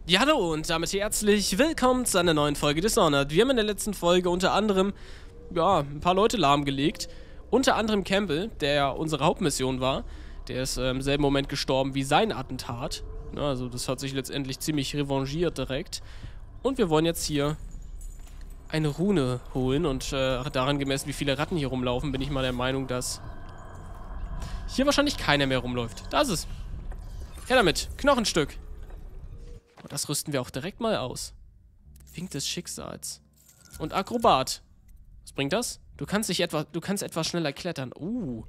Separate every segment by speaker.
Speaker 1: Ja, hallo und damit herzlich willkommen zu einer neuen Folge Dishonored. Wir haben in der letzten Folge unter anderem, ja, ein paar Leute lahmgelegt. Unter anderem Campbell, der ja unsere Hauptmission war. Der ist im selben Moment gestorben wie sein Attentat. Ja, also das hat sich letztendlich ziemlich revanchiert direkt. Und wir wollen jetzt hier eine Rune holen. Und daran gemessen, wie viele Ratten hier rumlaufen, bin ich mal der Meinung, dass hier wahrscheinlich keiner mehr rumläuft. Da ist es. Her damit. Knochenstück. Und das rüsten wir auch direkt mal aus. Wink des Schicksals. Und Akrobat. Was bringt das? Du kannst etwas schneller klettern. Wir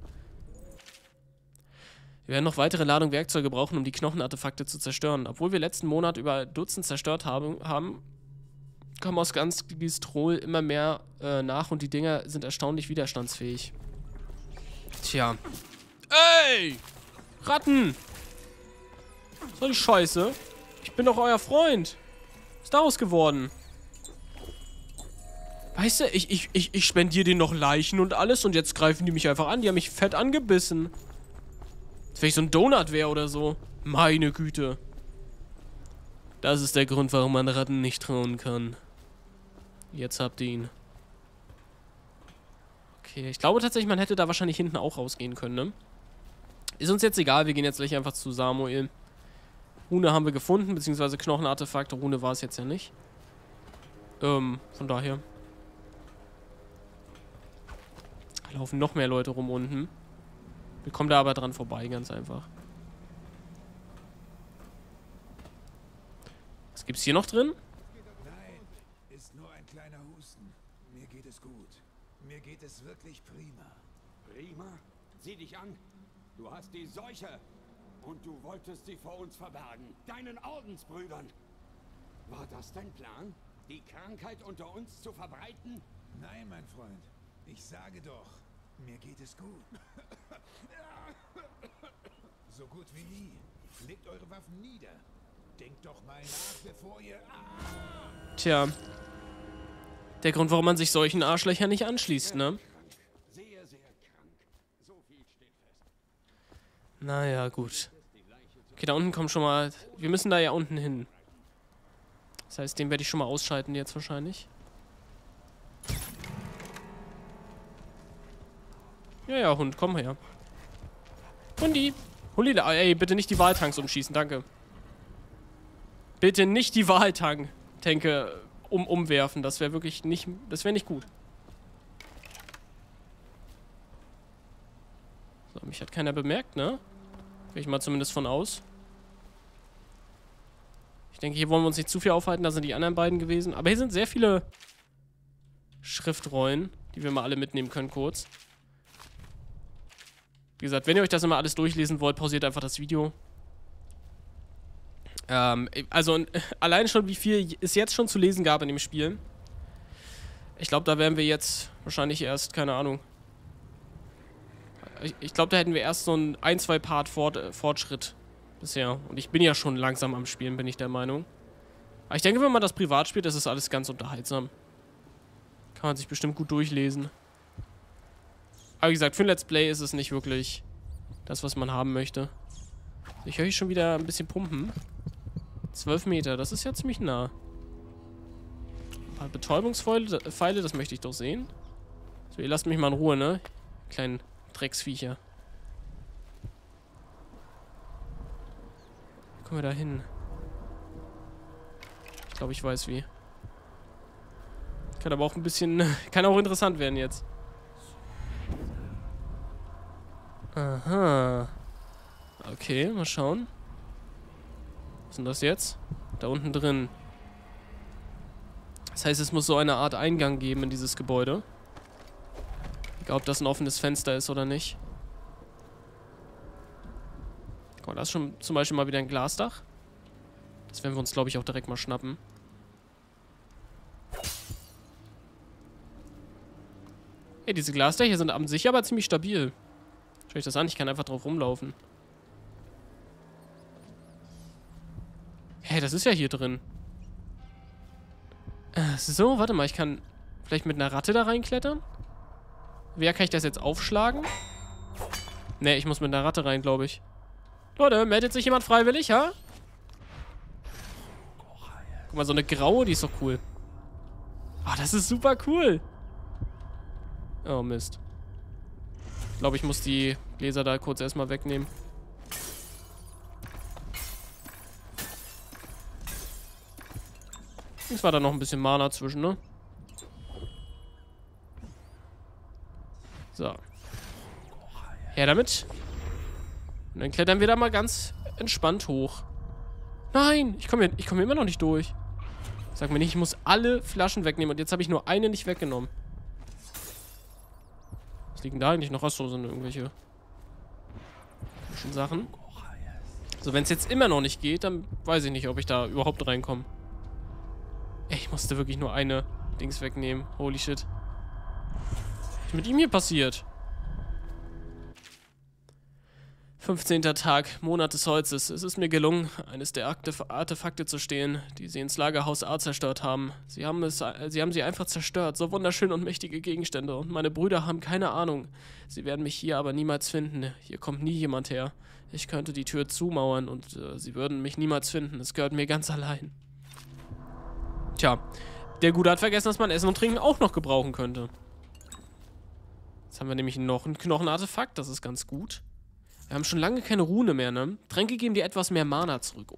Speaker 1: werden noch weitere Ladung Werkzeuge brauchen, um die Knochenartefakte zu zerstören. Obwohl wir letzten Monat über Dutzend zerstört haben, kommen aus ganz Glistrol immer mehr nach und die Dinger sind erstaunlich widerstandsfähig. Tja. Ey! Ratten! So die Scheiße. Ich bin doch euer Freund. Was ist daraus geworden? Weißt du, ich spendiere denen noch Leichen und alles und jetzt greifen die mich einfach an. Die haben mich fett angebissen. Als wenn ich so ein Donut wäre oder so. Meine Güte. Das ist der Grund, warum man Ratten nicht trauen kann. Jetzt habt ihr ihn. Okay, ich glaube tatsächlich, man hätte da wahrscheinlich hinten auch rausgehen können, ne? Ist uns jetzt egal, wir gehen jetzt gleich einfach zu Samuel. Rune haben wir gefunden, beziehungsweise Knochenartefakte. Rune war es jetzt ja nicht. Von daher. Da laufen noch mehr Leute rum unten. Wir kommen da aber dran vorbei, ganz einfach. Was gibt's hier noch drin?
Speaker 2: Nein, ist nur ein kleiner Husten. Mir geht es gut. Mir geht es wirklich prima.
Speaker 3: Prima? Sieh dich an. Du hast die Seuche. Und du wolltest sie vor uns verbergen. Deinen Ordensbrüdern. War das dein Plan? Die Krankheit unter uns zu verbreiten?
Speaker 2: Nein, mein Freund. Ich sage doch, mir geht es gut. So gut wie nie. Legt eure Waffen nieder. Denkt doch mal nach, bevor ihr...
Speaker 1: Tja. Der Grund, warum man sich solchen Arschlöchern nicht anschließt, ne?
Speaker 3: Sehr, sehr krank. So viel steht fest.
Speaker 1: Naja, gut. Okay, da unten kommt schon mal... Wir müssen da ja unten hin. Das heißt, den werde ich schon mal ausschalten jetzt wahrscheinlich. Ja, Hund, komm her. Hundi. Hundi, ey, bitte nicht die Waltanks umschießen, danke. Bitte nicht die Waltanke umwerfen, das wäre wirklich nicht... Das wäre nicht gut. So, mich hat keiner bemerkt, ne? Gehe ich mal zumindest von aus. Ich denke, hier wollen wir uns nicht zu viel aufhalten. Da sind die anderen beiden gewesen. Aber hier sind sehr viele Schriftrollen, die wir mal alle mitnehmen können kurz. Wie gesagt, wenn ihr euch das immer alles durchlesen wollt, pausiert einfach das Video. Also allein schon, wie viel es jetzt schon zu lesen gab in dem Spiel. Ich glaube, da wären wir jetzt wahrscheinlich erst, keine Ahnung. Ich glaube, da hätten wir erst so ein 2 Part Fortschritt bisher. Und ich bin ja schon langsam am Spielen, bin ich der Meinung. Aber ich denke, wenn man das privat spielt, ist das alles ganz unterhaltsam. Kann man sich bestimmt gut durchlesen. Aber wie gesagt, für ein Let's Play ist es nicht wirklich das, was man haben möchte. Ich höre hier schon wieder ein bisschen pumpen. 12 Meter, das ist ja ziemlich nah. Ein paar Betäubungspfeile, das möchte ich doch sehen. So, ihr lasst mich mal in Ruhe, ne? Kleinen Drecksviecher. Wie kommen wir da hin? Ich glaube, ich weiß wie. Kann aber auch ein bisschen... Kann auch interessant werden jetzt. Aha. Okay, mal schauen. Was ist denn das jetzt? Da unten drin. Das heißt, es muss so eine Art Eingang geben in dieses Gebäude. Egal, ob das ein offenes Fenster ist oder nicht. Guck mal, da ist schon zum Beispiel mal wieder ein Glasdach. Das werden wir uns, glaube ich, auch direkt mal schnappen. Hey, diese Glasdächer sind an sich aber ziemlich stabil. Schau ich das an, ich kann einfach drauf rumlaufen. Hey, das ist ja hier drin. So, warte mal, ich kann vielleicht mit einer Ratte da reinklettern? Wer kann ich das jetzt aufschlagen? Ne, ich muss mit einer Ratte rein, glaube ich. Leute, meldet sich jemand freiwillig, ha? Guck mal, so eine graue, die ist doch cool. Ah, das ist super cool. Oh, Mist. Ich glaube, ich muss die Gläser da kurz erstmal wegnehmen. Es war da noch ein bisschen Mana zwischen, ne? So. Her damit. Und dann klettern wir da mal ganz entspannt hoch. Nein, ich komme hier immer noch nicht durch. Sag mir nicht, ich muss alle Flaschen wegnehmen. Und jetzt habe ich nur eine nicht weggenommen. Was liegen da eigentlich noch? Achso, sind irgendwelche Sachen. So, wenn es jetzt immer noch nicht geht, dann weiß ich nicht, ob ich da überhaupt reinkomme. Ey, ich musste wirklich nur eine Dings wegnehmen. Holy shit. Was ist mit ihm hier passiert? 15. Tag, Monat des Holzes. Es ist mir gelungen, eines der Artefakte zu stehlen, die sie ins Lagerhaus A zerstört haben. Sie haben sie einfach zerstört. So wunderschön und mächtige Gegenstände. Und meine Brüder haben keine Ahnung. Sie werden mich hier aber niemals finden. Hier kommt nie jemand her. Ich könnte die Tür zumauern und sie würden mich niemals finden. Es gehört mir ganz allein. Tja, der Gute hat vergessen, dass man Essen und Trinken auch noch gebrauchen könnte. Jetzt haben wir nämlich noch ein Knochenartefakt. Das ist ganz gut. Wir haben schon lange keine Rune mehr, ne? Tränke geben dir etwas mehr Mana zurück.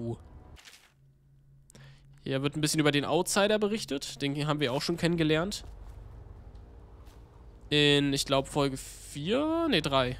Speaker 1: Hier wird ein bisschen über den Outsider berichtet. Den haben wir auch schon kennengelernt. In, ich glaube, Folge 4? Ne, 3.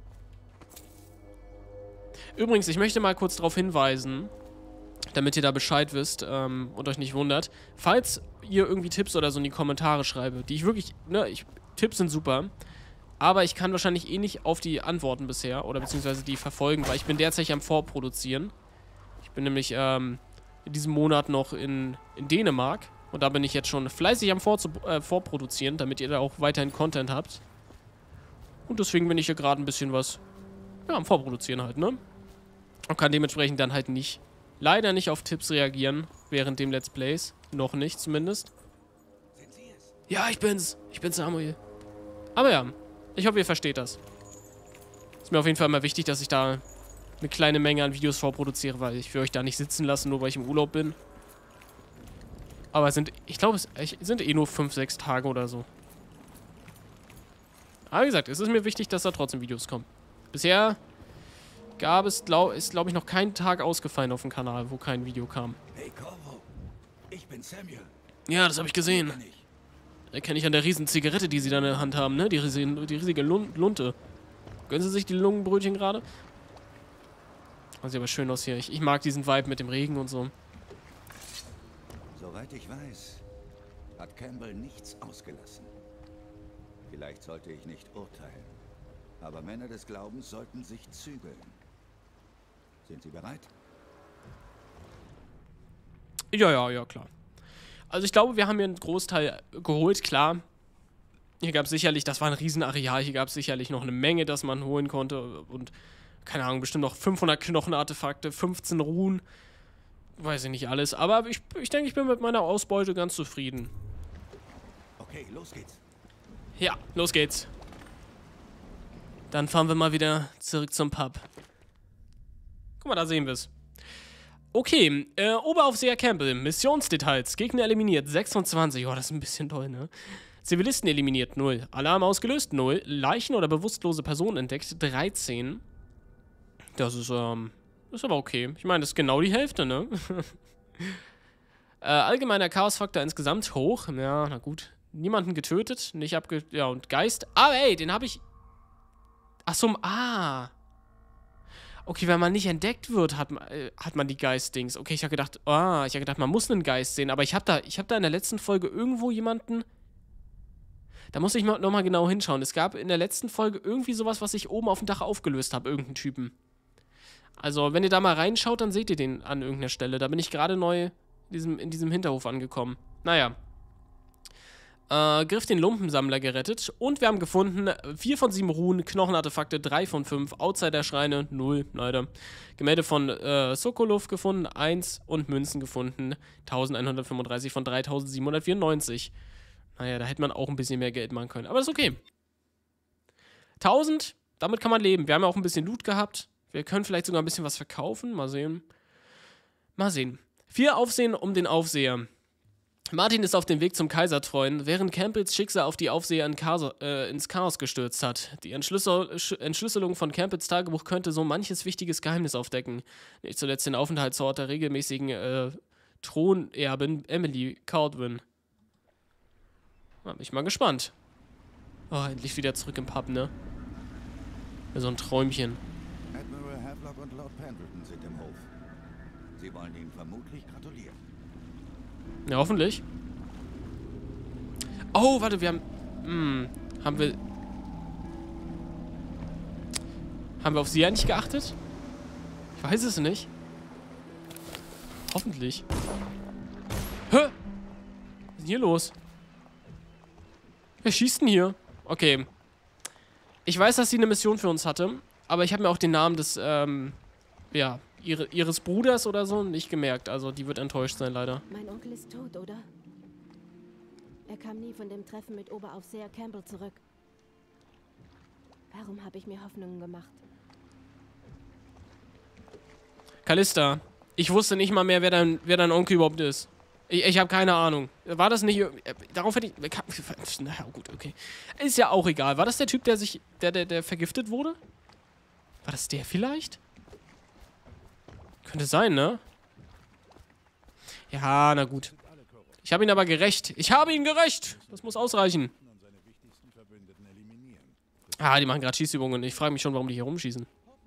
Speaker 1: Übrigens, ich möchte mal kurz darauf hinweisen, damit ihr da Bescheid wisst und euch nicht wundert. Falls ihr irgendwie Tipps oder so in die Kommentare schreibt, die ich wirklich, ne, Tipps sind super. Aber ich kann wahrscheinlich eh nicht auf die antworten bisher. Oder beziehungsweise die verfolgen, weil ich bin derzeit am Vorproduzieren. Ich bin nämlich in diesem Monat noch in Dänemark. Und da bin ich jetzt schon fleißig am Vorproduzieren, damit ihr da auch weiterhin Content habt. Und deswegen bin ich hier gerade ein bisschen was am Vorproduzieren halt, ne? Und kann dementsprechend dann halt leider nicht auf Tipps reagieren während dem Let's Plays. Noch nicht zumindest. Ja, ich bin's. Ich bin Samuel. Aber ja. Ich hoffe, ihr versteht das. Ist mir auf jeden Fall immer wichtig, dass ich da eine kleine Menge an Videos vorproduziere, weil ich will euch da nicht sitzen lassen, nur weil ich im Urlaub bin. Aber ich glaube, es sind eh nur 5, 6 Tage oder so. Aber wie gesagt, es ist mir wichtig, dass da trotzdem Videos kommen. Bisher ist, glaube ich, noch kein Tag ausgefallen auf dem Kanal, wo kein Video kam.
Speaker 2: Hey Corvo, ich bin Samuel.
Speaker 1: Ja, das habe ich gesehen. Erkenne ich an der riesen Zigarette, die sie da in der Hand haben, ne? Die riesige Lunte. Gönnen Sie sich die Lungenbrötchen gerade? Oh, sieht aber schön aus hier. Ich mag diesen Vibe mit dem Regen und so.
Speaker 2: Soweit ich weiß, hat Campbell nichts ausgelassen. Vielleicht sollte ich nicht urteilen. Aber Männer des Glaubens sollten sich zügeln. Sind Sie bereit?
Speaker 1: Ja, klar. Also ich glaube, wir haben hier einen Großteil geholt, klar. Hier gab es sicherlich, das war ein Riesenareal, hier gab es sicherlich noch eine Menge, das man holen konnte. Und, keine Ahnung, bestimmt noch 500 Knochenartefakte, 15 Runen. Weiß ich nicht alles, aber ich denke, ich bin mit meiner Ausbeute ganz zufrieden.
Speaker 2: Okay, los geht's.
Speaker 1: Ja, los geht's. Dann fahren wir mal wieder zurück zum Pub. Guck mal, da sehen wir es. Okay, Oberaufseher Campbell, Missionsdetails, Gegner eliminiert, 26, oh, das ist ein bisschen toll, ne? Zivilisten eliminiert, 0, Alarm ausgelöst, 0, Leichen oder bewusstlose Personen entdeckt, 13. Das ist aber okay. Ich meine, das ist genau die Hälfte, ne? Allgemeiner Chaosfaktor insgesamt hoch, ja, na gut. Niemanden getötet, nicht ja, und Geist, ey, den habe ich... Achso, Okay, wenn man nicht entdeckt wird, hat man die Geist-Dings. Okay, ich habe gedacht, man muss einen Geist sehen. Aber ich hab da in der letzten Folge irgendwo jemanden... Da muss ich nochmal genau hinschauen. Es gab in der letzten Folge irgendwie sowas, was ich oben auf dem Dach aufgelöst habe. Irgendeinen Typen. Also, wenn ihr da mal reinschaut, dann seht ihr den an irgendeiner Stelle. Da bin ich gerade neu in diesem Hinterhof angekommen. Naja. Griff den Lumpensammler gerettet. Und wir haben gefunden 4 von 7 Runen, Knochenartefakte 3 von 5, Outsider-Schreine 0, leider. Gemälde von Sokolov gefunden 1 und Münzen gefunden 1135 von 3794. Naja, da hätte man auch ein bisschen mehr Geld machen können. Aber das ist okay. 1000, damit kann man leben. Wir haben ja auch ein bisschen Loot gehabt. Wir können vielleicht sogar ein bisschen was verkaufen. Mal sehen. Viel Aufsehen um den Aufseher. Martin ist auf dem Weg zum Kaisertreuen, während Campbells Schicksal auf die Aufseher ins Chaos gestürzt hat. Die Entschlüsselung von Campbells Tagebuch könnte so manches wichtiges Geheimnis aufdecken. Nicht zuletzt den Aufenthaltsort der regelmäßigen Thronerbin Emily Caldwin. Da bin ich mal gespannt. Oh, endlich wieder zurück im Pub, ne? Ja, so ein Träumchen.
Speaker 2: Admiral Havelock und Lord Pendleton sind im Hof. Sie wollen Ihnen vermutlich gratulieren.
Speaker 1: Ja, hoffentlich. Oh, warte, wir haben... Haben wir auf sie eigentlich geachtet? Ich weiß es nicht. Hoffentlich. Hä? Was ist denn hier los? Wer schießt denn hier? Okay. Ich weiß, dass sie eine Mission für uns hatte, aber ich habe mir auch den Namen des, ja, ihres Bruders oder so nicht gemerkt. Also die wird enttäuscht sein, leider.
Speaker 4: Mein Onkel ist tot, oder? Er kam nie von dem Treffen mit Oberaufseher Campbell zurück. Warum habe ich mir Hoffnungen gemacht?
Speaker 1: Callista, ich wusste nicht mal mehr, wer dein Onkel überhaupt ist. Ich habe keine Ahnung. War das nicht... Darauf hätte ich... Na gut, okay. Ist ja auch egal. War das der Typ, der vergiftet wurde? War das der vielleicht? Könnte sein, ne? Ja, na gut. Ich habe ihn aber gerecht. Ich habe ihn gerecht! Das muss ausreichen. Ah, die machen gerade Schießübungen. Ich frage mich schon, warum die hier rumschießen.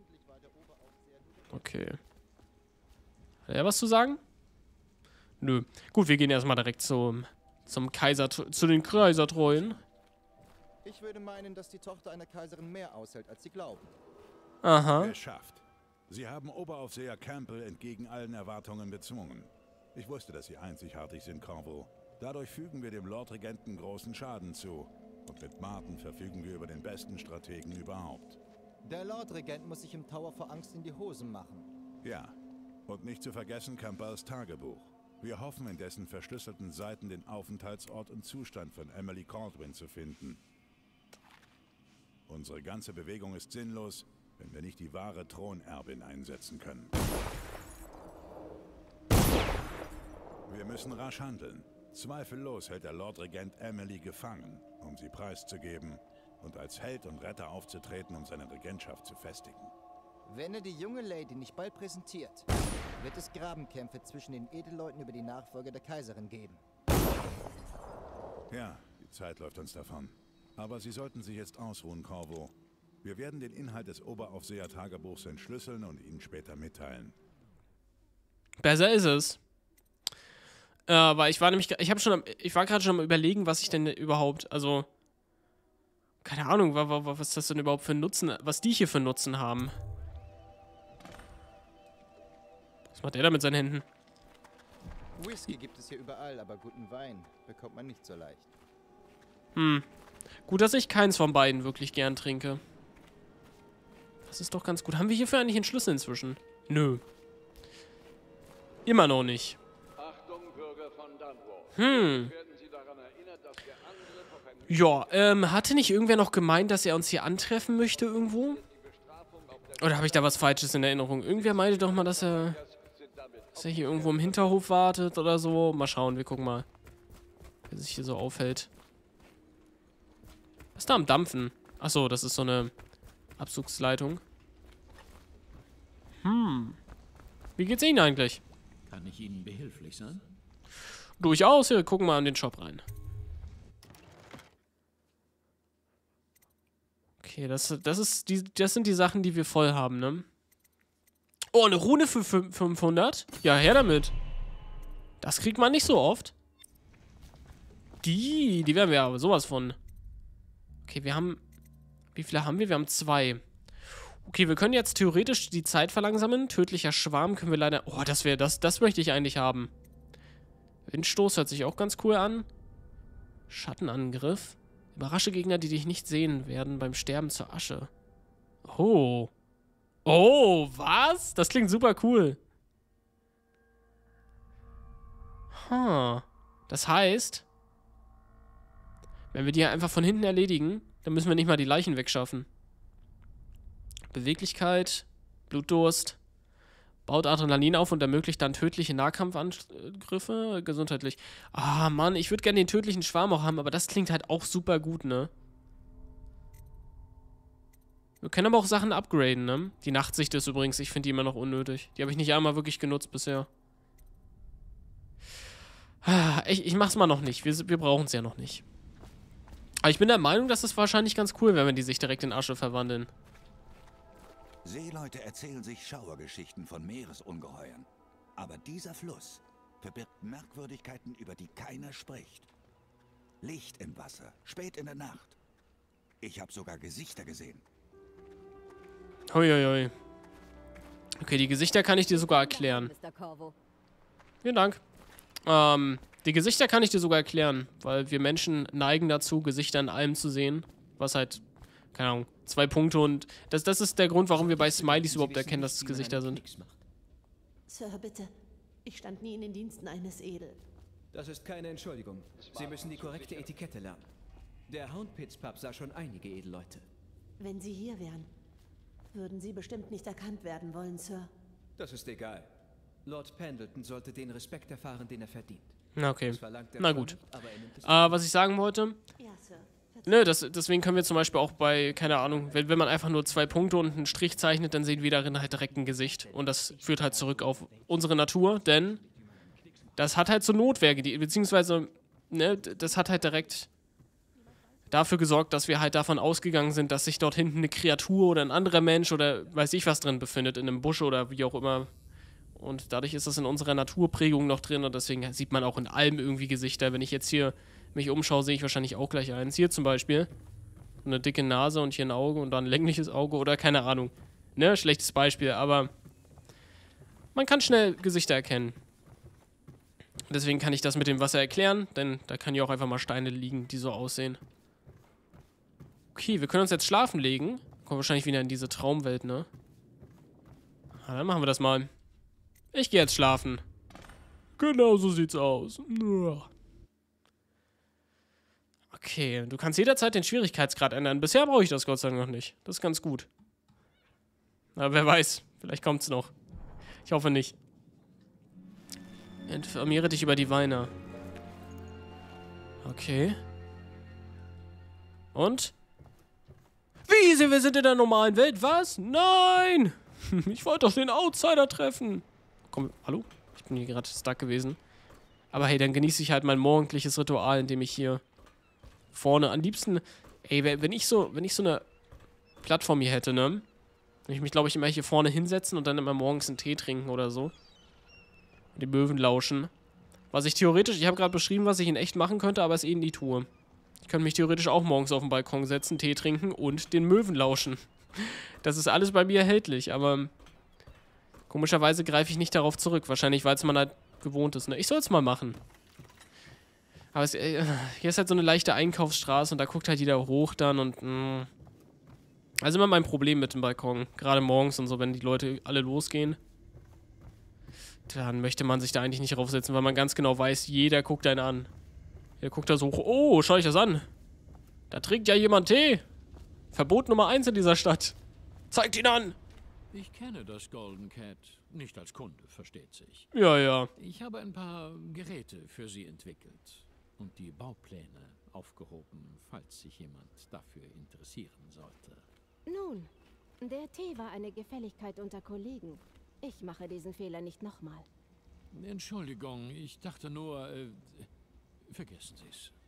Speaker 1: Okay. Hat er was zu sagen? Nö. Gut, wir gehen erstmal direkt zu den Kaisertreuen.
Speaker 5: Ich würde meinen, dass die Tochter einer Kaiserin mehr aushält, als sie glauben.
Speaker 1: Aha.
Speaker 6: Geschafft. Sie haben Oberaufseher Campbell entgegen allen Erwartungen bezwungen. Ich wusste, dass Sie einzigartig sind, Corvo. Dadurch fügen wir dem Lordregenten großen Schaden zu. Und mit Martin verfügen wir über den besten Strategen überhaupt.
Speaker 5: Der Lordregent muss sich im Tower vor Angst in die Hosen machen.
Speaker 6: Ja. Und nicht zu vergessen Campbells Tagebuch. Wir hoffen, in dessen verschlüsselten Seiten den Aufenthaltsort und Zustand von Emily Caldwin zu finden. Unsere ganze Bewegung ist sinnlos, wenn wir nicht die wahre Thronerbin einsetzen können. Wir müssen rasch handeln. Zweifellos hält der Lordregent Emily gefangen, um sie preiszugeben und als Held und Retter aufzutreten, um seine Regentschaft zu festigen.
Speaker 5: Wenn er die junge Lady nicht bald präsentiert, wird es Grabenkämpfe zwischen den Edelleuten über die Nachfolge der Kaiserin geben.
Speaker 6: Ja, die Zeit läuft uns davon. Aber Sie sollten sich jetzt ausruhen, Corvo. Wir werden den Inhalt des Oberaufseher-Tagebuchs entschlüsseln und Ihnen später mitteilen.
Speaker 1: Besser ist es. Aber ich war gerade schon am Überlegen, was ich denn überhaupt, also, keine Ahnung, was ist das denn überhaupt für Nutzen, was die hier für Nutzen haben. Was macht der da mit seinen Händen?
Speaker 5: Whisky gibt es hier überall, aber guten Wein bekommt man nicht so leicht.
Speaker 1: Gut, dass ich keins von beiden wirklich gern trinke. Das ist doch ganz gut. Haben wir hierfür eigentlich einen Schlüssel inzwischen? Nö. Immer noch nicht.
Speaker 3: Achtung, Bürger von Dunwall.
Speaker 1: Werden
Speaker 3: Sie daran erinnert, dass der Angriff auf ein
Speaker 1: Ja, hatte nicht irgendwer noch gemeint, dass er uns hier antreffen möchte irgendwo? Oder habe ich da was Falsches in Erinnerung? Irgendwer meinte doch mal, dass er hier irgendwo im Hinterhof wartet oder so. Mal schauen, wir gucken mal, wer sich hier so aufhält. Was ist da am Dampfen? Achso, das ist so eine Abzugsleitung. Wie geht's Ihnen eigentlich?
Speaker 7: Kann ich Ihnen behilflich sein?
Speaker 1: Durchaus, wir gucken mal in den Shop rein. Okay, das sind die Sachen, die wir voll haben, ne? Oh, eine Rune für 500? Ja, her damit. Das kriegt man nicht so oft. Die werden wir aber sowas von. Okay, wir haben... Wie viele haben wir? Wir haben 2. Okay, wir können jetzt theoretisch die Zeit verlangsamen. Tödlicher Schwarm können wir leider... Oh, das möchte ich eigentlich haben. Windstoß hört sich auch ganz cool an. Schattenangriff. Überrasche Gegner, die dich nicht sehen werden beim Sterben zur Asche. Oh. Oh, was? Das klingt super cool. Das heißt, wenn wir die einfach von hinten erledigen, dann müssen wir nicht mal die Leichen wegschaffen. Beweglichkeit, Blutdurst. Baut Adrenalin auf und ermöglicht dann tödliche Nahkampfangriffe. Gesundheitlich. Ah, Mann, ich würde gerne den tödlichen Schwarm auch haben, aber das klingt halt auch super gut, ne? Wir können aber auch Sachen upgraden, ne? Die Nachtsicht ist übrigens, ich finde die immer noch unnötig. Die habe ich nicht einmal wirklich genutzt bisher. Ich mach's mal noch nicht. Wir brauchen es ja noch nicht. Aber ich bin der Meinung, dass es wahrscheinlich ganz cool wäre, wenn die sich direkt in Asche verwandeln.
Speaker 2: Seeleute erzählen sich Schauergeschichten von Meeresungeheuern. Aber dieser Fluss verbirgt Merkwürdigkeiten, über die keiner spricht. Licht im Wasser, spät in der Nacht. Ich habe sogar Gesichter gesehen.
Speaker 1: Huiuiui. Okay, die Gesichter kann ich dir sogar erklären. Vielen Dank. Die Gesichter kann ich dir sogar erklären, weil wir Menschen neigen dazu, Gesichter in allem zu sehen. Was halt, keine Ahnung, 2 Punkte und das ist der Grund, warum wir bei Smileys überhaupt erkennen, dass es Gesichter sind.
Speaker 8: Sir, bitte. Ich stand nie in den Diensten eines Edel.
Speaker 9: Das ist keine Entschuldigung. Sie müssen die korrekte Etikette lernen. Der Houndpits-Pub sah schon einige Edelleute.
Speaker 8: Wenn Sie hier wären, würden Sie bestimmt nicht erkannt werden wollen, Sir.
Speaker 9: Das ist egal. Lord Pendleton sollte den Respekt erfahren, den er verdient.
Speaker 1: Na, okay.
Speaker 9: Das verlangt er
Speaker 1: Na
Speaker 9: zwar
Speaker 1: gut.
Speaker 9: nicht, aber er nimmt es
Speaker 1: Was ich sagen wollte,
Speaker 8: Ja, Sir.
Speaker 1: ne, deswegen können wir zum Beispiel auch bei, keine Ahnung, wenn man einfach nur 2 Punkte und einen Strich zeichnet, dann sehen wir darin halt direkt ein Gesicht. Und das führt halt zurück auf unsere Natur, denn das hat halt so Notwerke, beziehungsweise, ne, das hat halt direkt dafür gesorgt, dass wir halt davon ausgegangen sind, dass sich dort hinten eine Kreatur oder ein anderer Mensch oder weiß ich was drin befindet, in einem Busch oder wie auch immer. Und dadurch ist das in unserer Naturprägung noch drin und deswegen sieht man auch in allem irgendwie Gesichter. Wenn ich jetzt hier mich umschaue, sehe ich wahrscheinlich auch gleich eins. Hier zum Beispiel eine dicke Nase und hier ein Auge und dann ein längliches Auge oder keine Ahnung. Ne, schlechtes Beispiel, aber man kann schnell Gesichter erkennen. Deswegen kann ich das mit dem Wasser erklären, denn da können ja auch einfach mal Steine liegen, die so aussehen. Okay, wir können uns jetzt schlafen legen. Kommen wahrscheinlich wieder in diese Traumwelt, ne? Na, dann machen wir das mal. Ich gehe jetzt schlafen. Genau so sieht's aus. Okay, du kannst jederzeit den Schwierigkeitsgrad ändern. Bisher brauche ich das Gott sei Dank noch nicht. Das ist ganz gut. Aber wer weiß, vielleicht kommt's noch. Ich hoffe nicht. Informiere dich über die Weiner. Okay. Und? Wie? Wir sind in der normalen Welt? Was? Nein! Ich wollte doch den Outsider treffen. Komm, hallo? Ich bin hier gerade stuck gewesen. Aber hey, dann genieße ich halt mein morgendliches Ritual, indem ich hier vorne am liebsten... Ey, wenn ich so eine Plattform hier hätte, ne? Würde ich mich, glaube ich, immer hier vorne hinsetzen und dann immer morgens einen Tee trinken oder so. Und die Möwen lauschen. Was ich theoretisch... Ich habe gerade beschrieben, was ich in echt machen könnte, aber es eh nie tue. Ich könnte mich theoretisch auch morgens auf den Balkon setzen, Tee trinken und den Möwen lauschen. Das ist alles bei mir erhältlich, aber komischerweise greife ich nicht darauf zurück. Wahrscheinlich, weil es man halt gewohnt ist. Ne? Ich soll es mal machen. Aber hier ist halt so eine leichte Einkaufsstraße und da guckt halt jeder hoch dann und... Also immer mein Problem mit dem Balkon. Gerade morgens und so, wenn die Leute alle losgehen. Dann möchte man sich da eigentlich nicht raufsetzen, weil man ganz genau weiß, jeder guckt einen an. Der guckt da so hoch. Oh, schau ich das an. Da trinkt ja jemand Tee. Verbot Nummer 1 in dieser Stadt. Zeigt ihn an.
Speaker 7: Ich kenne das Golden Cat. Nicht als Kunde, versteht sich.
Speaker 1: Ja, ja.
Speaker 7: Ich habe ein paar Geräte für Sie entwickelt und die Baupläne aufgehoben, falls sich jemand dafür interessieren sollte.
Speaker 4: Nun, der Tee war eine Gefälligkeit unter Kollegen. Ich mache diesen Fehler nicht nochmal.
Speaker 7: Entschuldigung, ich dachte nur, vergessen Sie es.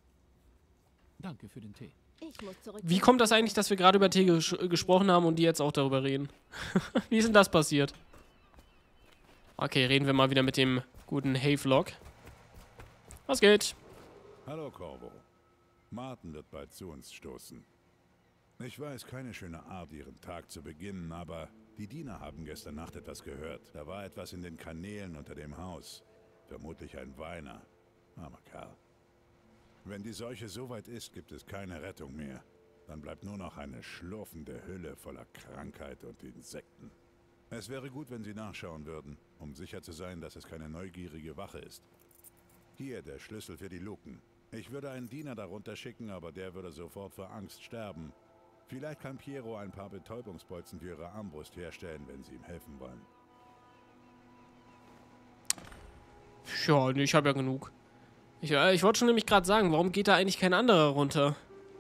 Speaker 7: Danke für den Tee.
Speaker 4: Ich muss zurück.
Speaker 1: Wie kommt das eigentlich, dass wir gerade über Tee gesprochen haben und die jetzt auch darüber reden? Wie ist denn das passiert? Okay, reden wir mal wieder mit dem guten Havelock. Was geht?
Speaker 6: Hallo, Corvo. Martin wird bald zu uns stoßen. Ich weiß, keine schöne Art, ihren Tag zu beginnen, aber die Diener haben gestern Nacht etwas gehört. Da war etwas in den Kanälen unter dem Haus. Vermutlich ein Weiner. Armer Kerl. Wenn die Seuche so weit ist, gibt es keine Rettung mehr. Dann bleibt nur noch eine schlurfende Hülle voller Krankheit und Insekten. Es wäre gut, wenn Sie nachschauen würden, um sicher zu sein, dass es keine neugierige Wache ist. Hier der Schlüssel für die Luken. Ich würde einen Diener darunter schicken, aber der würde sofort vor Angst sterben. Vielleicht kann Piero ein paar Betäubungsbolzen für Ihre Armbrust herstellen, wenn Sie ihm helfen wollen.
Speaker 1: Ja, nee, ich habe ja genug. Ich wollte schon nämlich gerade sagen, warum geht da eigentlich kein anderer runter?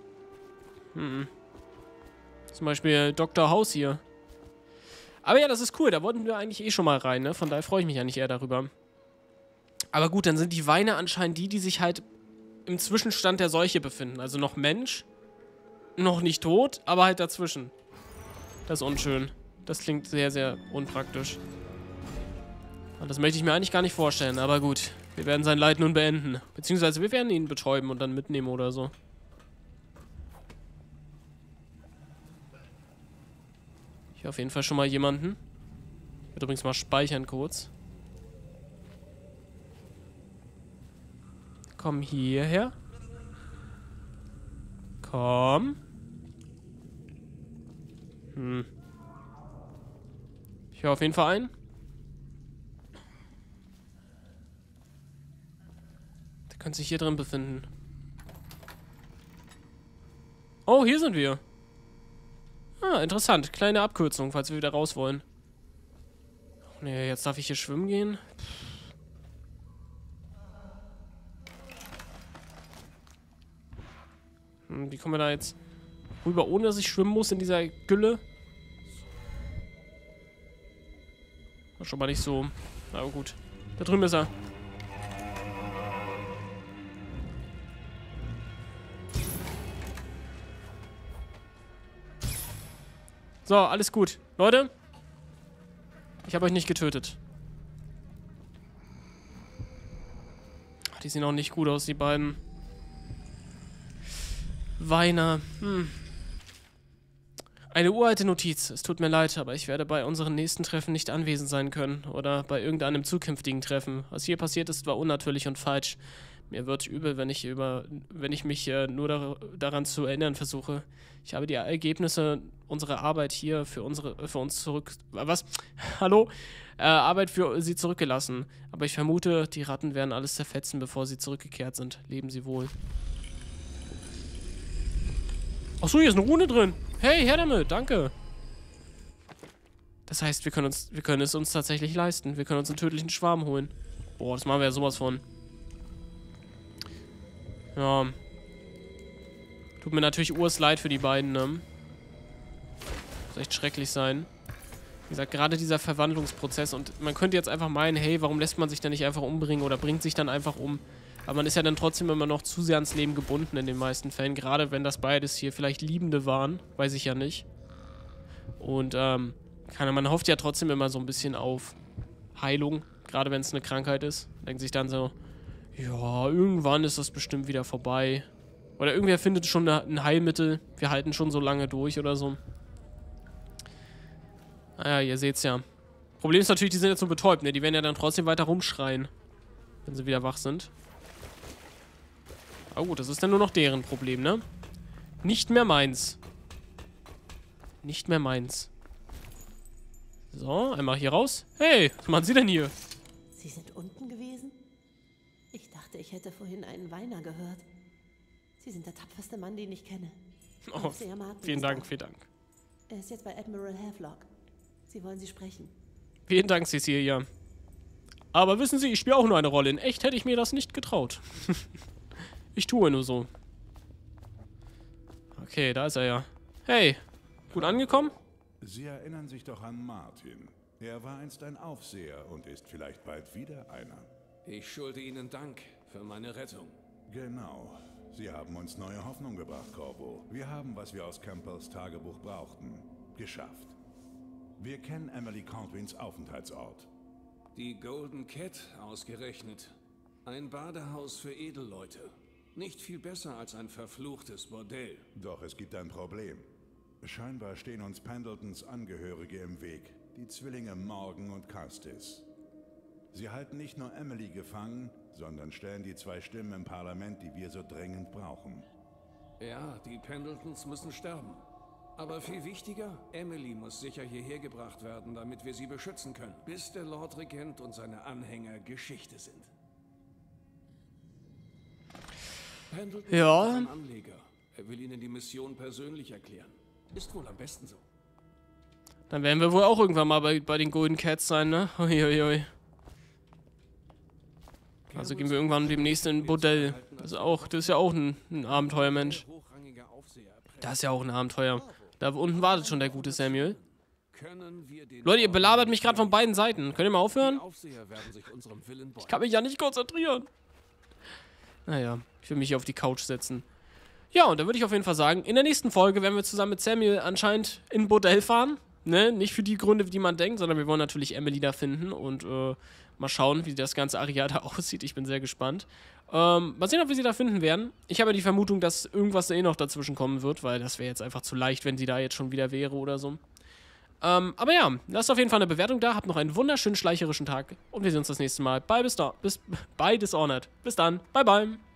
Speaker 1: Zum Beispiel Dr. House hier. Aber ja, das ist cool. Da wollten wir eigentlich eh schon mal rein, ne? Von daher freue ich mich eigentlich eher darüber. Aber gut, dann sind die Weine anscheinend die sich halt im Zwischenstand der Seuche befinden. Also noch Mensch, noch nicht tot, aber halt dazwischen. Das ist unschön. Das klingt sehr, sehr unpraktisch. Und das möchte ich mir eigentlich gar nicht vorstellen, aber gut. Wir werden sein Leid nun beenden. Beziehungsweise wir werden ihn betäuben und dann mitnehmen oder so. Hier auf jeden Fall schon mal jemanden. Ich werde übrigens mal speichern kurz. Komm hierher. Komm. Ich höre auf jeden Fall ein. Der könnte sich hier drin befinden. Oh, hier sind wir. Ah, interessant. Kleine Abkürzung, falls wir wieder raus wollen. Oh, nee, jetzt darf ich hier schwimmen gehen. Wie kommen wir da jetzt rüber, ohne dass ich schwimmen muss in dieser Gülle? War schon mal nicht so. Aber gut. Da drüben ist er. So, alles gut. Leute, ich habe euch nicht getötet. Die sehen auch nicht gut aus, die beiden. Weiner. Eine uralte Notiz. Es tut mir leid, aber ich werde bei unseren nächsten Treffen nicht anwesend sein können. Oder bei irgendeinem zukünftigen Treffen. Was hier passiert ist, war unnatürlich und falsch. Mir wird übel, wenn ich mich nur daran zu erinnern versuche. Ich habe die Ergebnisse unserer Arbeit hier für uns zurück... Was? Hallo? Arbeit für sie zurückgelassen. Aber ich vermute, die Ratten werden alles zerfetzen, bevor sie zurückgekehrt sind. Leben sie wohl. Achso, hier ist eine Rune drin. Hey, her damit, danke. Das heißt, wir können es uns tatsächlich leisten. Wir können uns einen tödlichen Schwarm holen. Boah, das machen wir ja sowas von. Ja. Tut mir natürlich leid für die beiden, ne? Muss echt schrecklich sein. Wie gesagt, gerade dieser Verwandlungsprozess. Und man könnte jetzt einfach meinen, hey, warum lässt man sich dann nicht einfach umbringen oder bringt sich dann einfach um? Aber man ist ja dann trotzdem immer noch zu sehr ans Leben gebunden in den meisten Fällen. Gerade wenn das beides hier vielleicht Liebende waren. Weiß ich ja nicht. Und man hofft ja trotzdem immer so ein bisschen auf Heilung. Gerade wenn es eine Krankheit ist. Denkt sich dann so, ja, irgendwann ist das bestimmt wieder vorbei. Oder irgendwer findet schon ein Heilmittel. Wir halten schon so lange durch oder so. Naja, ihr seht's ja. Problem ist natürlich, die sind jetzt so betäubt, ne? Die werden ja dann trotzdem weiter rumschreien. Wenn sie wieder wach sind. Aber gut, das ist dann nur noch deren Problem, ne? Nicht mehr meins. Nicht mehr meins. So, einmal hier raus. Hey, was machen Sie denn hier?
Speaker 8: Sie sind unten gewesen? Ich dachte, ich hätte vorhin einen Weiner gehört. Sie sind der tapferste Mann, den ich kenne.
Speaker 1: Oh, vielen Dank, vielen Dank.
Speaker 8: Er ist jetzt bei Admiral Havelock. Sie wollen Sie sprechen.
Speaker 1: Vielen Dank, Cecilia. Aber wissen Sie, ich spiele auch nur eine Rolle. In echt hätte ich mir das nicht getraut. Ich tue nur so. Okay, da ist er ja. Hey, gut angekommen?
Speaker 6: Sie erinnern sich doch an Martin. Er war einst ein Aufseher und ist vielleicht bald wieder einer.
Speaker 3: Ich schulde Ihnen Dank für meine Rettung.
Speaker 6: Genau. Sie haben uns neue Hoffnung gebracht, Corvo. Wir haben, was wir aus Campbells Tagebuch brauchten, geschafft. Wir kennen Emily Caldwins Aufenthaltsort.
Speaker 3: Die Golden Cat ausgerechnet. Ein Badehaus für Edelleute. Nicht viel besser als ein verfluchtes Bordell.
Speaker 6: Doch es gibt ein Problem. Scheinbar stehen uns Pendletons Angehörige im Weg. Die Zwillinge Morgan und Castis. Sie halten nicht nur Emily gefangen, sondern stellen die 2 Stimmen im Parlament, die wir so dringend brauchen.
Speaker 3: Ja, die Pendletons müssen sterben. Aber viel wichtiger, Emily muss sicher hierher gebracht werden, damit wir sie beschützen können, bis der Lord Regent und seine Anhänger Geschichte sind. Pendleton ist ein Anleger. Er will Ihnen die Mission persönlich erklären. Ist wohl am besten so.
Speaker 1: Dann werden wir wohl auch irgendwann mal bei den Golden Cats sein, ne? Uiuiui. Also gehen wir irgendwann demnächst in Bordell. Das ist ja auch ein Abenteuermensch. Das ist ja auch ein Abenteuer. Da unten wartet schon der gute Samuel. Leute, ihr belabert mich gerade von beiden Seiten. Könnt ihr mal aufhören? Ich kann mich ja nicht konzentrieren. Naja, ich will mich hier auf die Couch setzen. Ja, und dann würde ich auf jeden Fall sagen, in der nächsten Folge werden wir zusammen mit Samuel anscheinend in Bordell fahren. Ne? Nicht für die Gründe, die man denkt, sondern wir wollen natürlich Emily da finden und mal schauen, wie das ganze Areal da aussieht. Ich bin sehr gespannt. Mal sehen, ob wir sie da finden werden. Ich habe ja die Vermutung, dass irgendwas noch dazwischen kommen wird, weil das wäre jetzt einfach zu leicht, wenn sie da jetzt schon wieder wäre oder so. Aber ja, lasst auf jeden Fall eine Bewertung da. Habt noch einen wunderschönen schleicherischen Tag und wir sehen uns das nächste Mal bei Dishonored. Bis dann. Bye, bye.